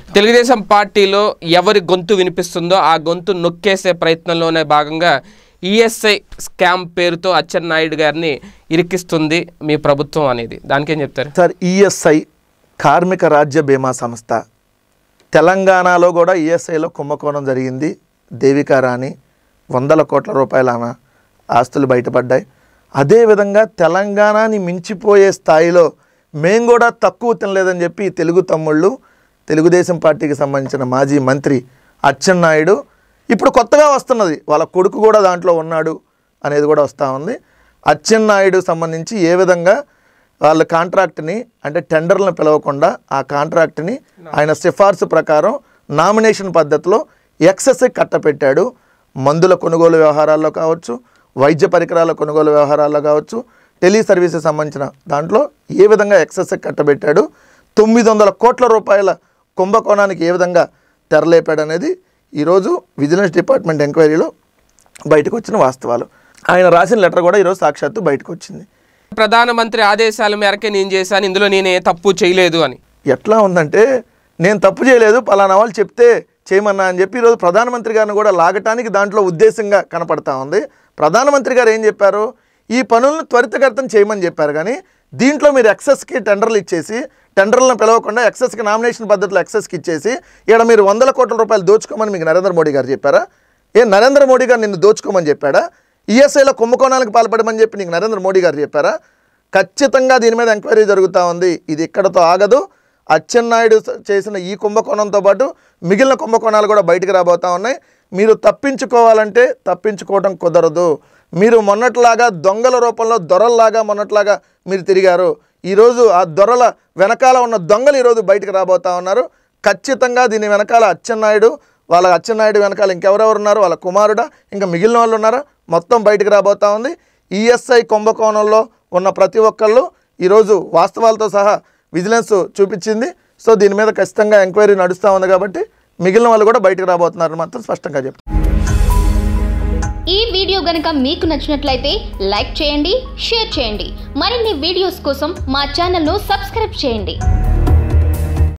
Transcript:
తెలుగుదేశం పార్టీలో ఎవరి గొంతు వినిపిస్తుందో ఆ గొంతు నొక్కేసే ప్రయత్నంలోనే భాగంగా ఈఎస్ఐ స్కామ్ పేరుతో అచ్చెన్నాయుడు గారిని ఇరికిస్తుంది మీ ప్రభుత్వం అనేది, దానికేం చెప్తారు సార్? ఈఎస్ఐ కార్మిక రాజ్య బీమా సంస్థ తెలంగాణలో కూడా ఈఎస్ఐలో కుంభకోణం జరిగింది. దేవికా రాణి 100 కోట్ల రూపాయల ఆస్తులు బయటపడ్డాయి. అదేవిధంగా తెలంగాణని మించిపోయే స్థాయిలో మేము కూడా తక్కువ తినలేదని చెప్పి తెలుగు తమ్ముళ్ళు, తెలుగుదేశం పార్టీకి సంబంధించిన మాజీ మంత్రి అచ్చెన్నాయుడు ఇప్పుడు కొత్తగా వస్తున్నది, వాళ్ళ కొడుకు కూడా దాంట్లో ఉన్నాడు అనేది కూడా వస్తూ ఉంది. అచ్చెన్నాయుడు సంబంధించి ఏ విధంగా వాళ్ళ కాంట్రాక్ట్ని అంటే టెండర్లను పిలవకుండా ఆ కాంట్రాక్ట్ని ఆయన సిఫార్సు ప్రకారం నామినేషన్ పద్ధతిలో ఎక్సెస్ కట్టపెట్టాడు. మందుల కొనుగోలు వ్యవహారాల్లో కావచ్చు, వైద్య పరికరాల కొనుగోలు వ్యవహారాల్లో కావచ్చు, టెలి సర్వీసెస్ సంబంధించిన దాంట్లో ఏ విధంగా ఎక్సెస్ కట్టబెట్టాడు, 900 కోట్ల రూపాయల కుంభకోణానికి ఏ విధంగా తెరలేపాడు అనేది ఈరోజు విజిలెన్స్ డిపార్ట్మెంట్ ఎంక్వైరీలో బయటకు వచ్చిన వాస్తవాలు. ఆయన రాసిన లెటర్ కూడా ఈరోజు సాక్షాత్తు బయటకు వచ్చింది. ప్రధానమంత్రి ఆదేశాల మేరకే నేను చేశాను, ఇందులో నేనే తప్పు చేయలేదు అని. ఎట్లా ఉందంటే నేను తప్పు చేయలేదు, పలానా వాళ్ళు చెప్తే చేయమన్నా అని చెప్పి ఈరోజు ప్రధానమంత్రి గారిని కూడా లాగటానికి దాంట్లో ఉద్దేశంగా కనపడతా ఉంది. ప్రధానమంత్రి గారు ఏం చెప్పారు? ఈ పనులను త్వరితగతిన చేయమని చెప్పారు. కానీ దీంట్లో మీరు ఎక్సెస్కి టెండర్లు ఇచ్చేసి, టెండర్లను పిలవకుండా ఎక్సెస్కి నామినేషన్ పద్ధతిలో ఎక్సెస్కి ఇచ్చేసి ఇక్కడ మీరు 100 కోట్ల రూపాయలు దోచుకోమని మీకు నరేంద్ర మోడీ గారు చెప్పారా? నరేంద్ర మోడీ గారు నిన్ను దోచుకోమని చెప్పాడా? ఈఎస్ఐలో కుంభకోణాలకు పాల్పడమని చెప్పి నీకు నరేంద్ర మోడీ గారు చెప్పారా? ఖచ్చితంగా దీని మీద ఎంక్వైరీ జరుగుతూ ఉంది. ఇది ఇక్కడతో ఆగదు. అచ్చెన్నాయుడు చేసిన ఈ కుంభకోణంతో పాటు మిగిలిన కుంభకోణాలు కూడా బయటికి రాబోతూ ఉన్నాయి. మీరు తప్పించుకోవాలంటే తప్పించుకోవడం కుదరదు. మీరు మొన్నట్లాగా దొంగల రూపంలో దొరల్లాగా మొన్నట్లాగా మీరు తిరిగారు. ఈరోజు ఆ దొరల వెనకాల ఉన్న దొంగలు ఈరోజు బయటికి రాబోతూ ఉన్నారు. ఖచ్చితంగా దీని వెనకాల అచ్చెన్నాయుడు వెనకాల ఇంకెవరెవరు ఉన్నారు, వాళ్ళ కుమారుడా, ఇంకా మిగిలిన వాళ్ళు ఉన్నారా, మొత్తం బయటికి రాబోతూ ఉంది. ఈఎస్ఐ కుంభకోణంలో ఉన్న ప్రతి ఒక్కళ్ళు ఈరోజు వాస్తవాలతో సహా విజిలెన్స్ చూపించింది. సో దీని మీద ఖచ్చితంగా ఎంక్వైరీ నడుస్తూ ఉంది కాబట్టి మిగిలిన వాళ్ళు కూడా బయటకు రాబోతున్నారని మాత్రం స్పష్టంగా చెప్తారు. ఈ వీడియో గనుక మీకు నచ్చినట్లయితే లైక్ చేయండి, షేర్ చేయండి. మరిన్ని వీడియోస్ కోసం మా ఛానల్ను సబ్స్క్రైబ్ చేయండి.